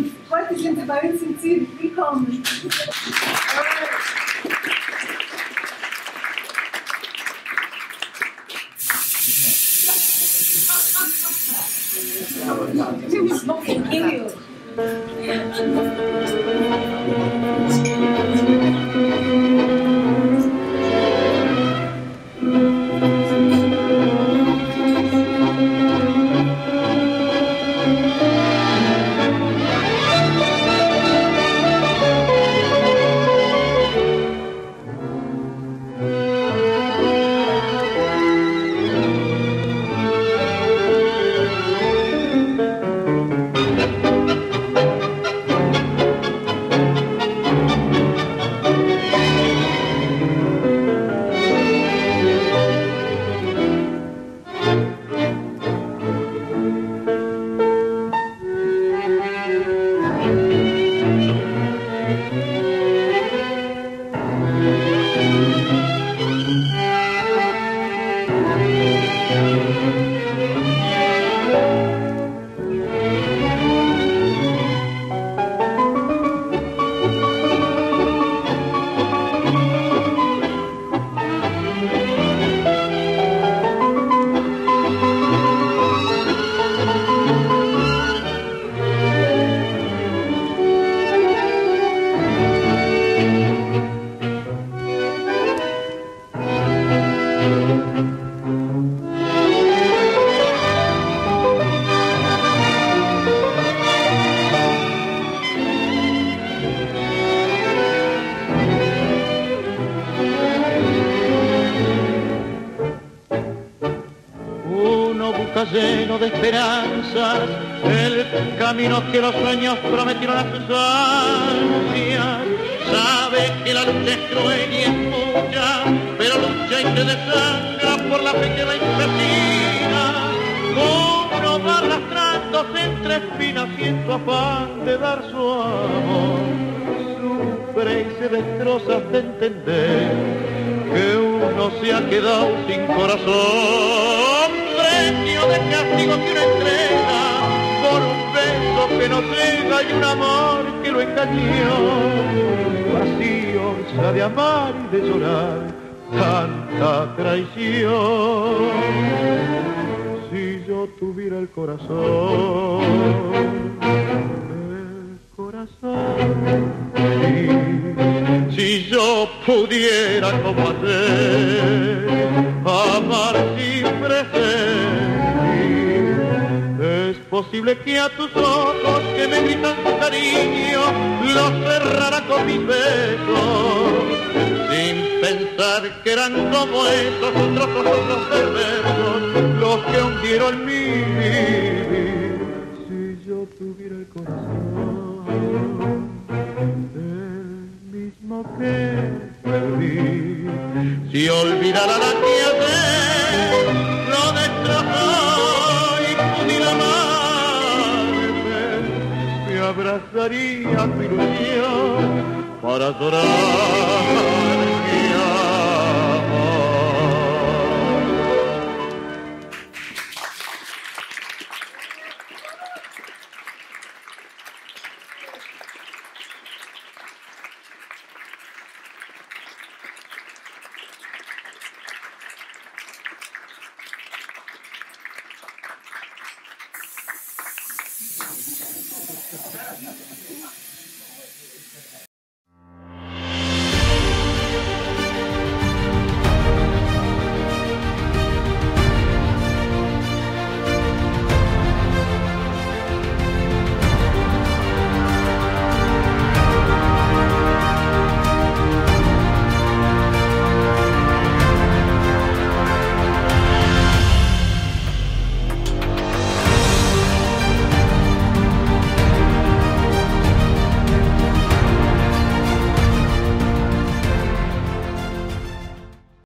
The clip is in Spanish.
und heute sind Sie bei uns in Zürich. Willkommen. Thank you. Lleno de esperanzas, el camino que los sueños prometieron a sus ansias. Sabe que la lucha es cruel y es mucha, pero lucha y se desangra por la fe que la impregna. Uno va arrastrándose entre espinas y en su afán de dar su amor sufre y se destroza hasta entender que uno se ha quedado sin corazón. Premio de castigo que una entrega por un beso que no llega y un amor que lo engañó. Vacío ya de amar y de llorar tanta traición. Si yo tuviera el corazón, sí. Si yo pudiera como hacer, amar siempre es posible que a tus ojos que me gritan su cariño los cerrara con mis besos, sin pensar que eran como esos otros ojos perversos los que hundieron mi vivir. Si yo tuviera el corazón, que perdí, si olvidara la que ayer lo destrozó y pudiera amarme, me abrazaría tu ilusión para llorar.